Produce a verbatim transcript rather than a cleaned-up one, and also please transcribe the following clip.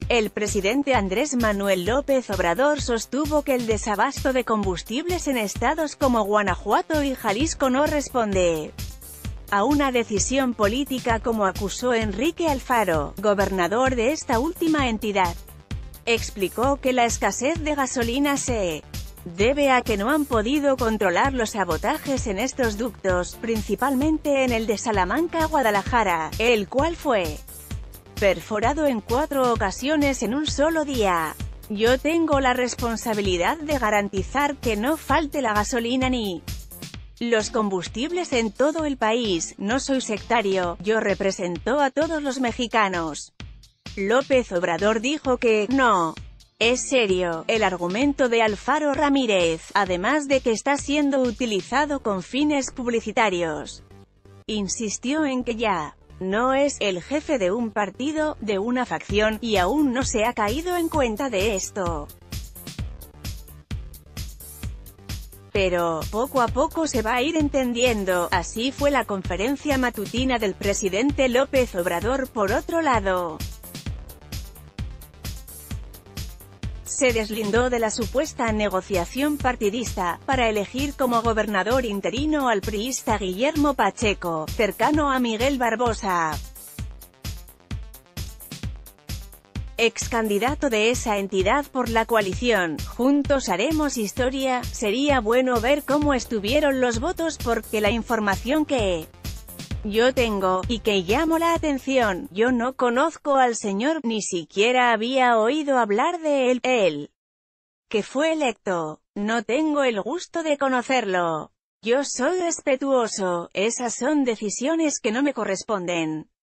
El presidente Andrés Manuel López Obrador sostuvo que el desabasto de combustibles en estados como Guanajuato y Jalisco no responde a una decisión política, como acusó Enrique Alfaro, gobernador de esta última entidad. Explicó que la escasez de gasolina se debe a que no han podido controlar los sabotajes en estos ductos, principalmente en el de Salamanca a Guadalajara, el cual fue perforado en cuatro ocasiones en un solo día. Yo tengo la responsabilidad de garantizar que no falte la gasolina ni los combustibles en todo el país. No soy sectario, yo represento a todos los mexicanos. López Obrador dijo que no es serio el argumento de Alfaro Ramírez, además de que está siendo utilizado con fines publicitarios. Insistió en que ya no es el jefe de un partido, de una facción, y aún no se ha caído en cuenta de esto. Pero, poco a poco se va a ir entendiendo. Así fue la conferencia matutina del presidente López Obrador. Por otro lado, se deslindó de la supuesta negociación partidista, para elegir como gobernador interino al priista Guillermo Pacheco, cercano a Miguel Barbosa, ex candidato de esa entidad por la coalición Juntos Haremos Historia. Sería bueno ver cómo estuvieron los votos, porque la información que yo tengo, y que llamo la atención, yo no conozco al señor, ni siquiera había oído hablar de él, él, que fue electo. No tengo el gusto de conocerlo. Yo soy respetuoso, esas son decisiones que no me corresponden.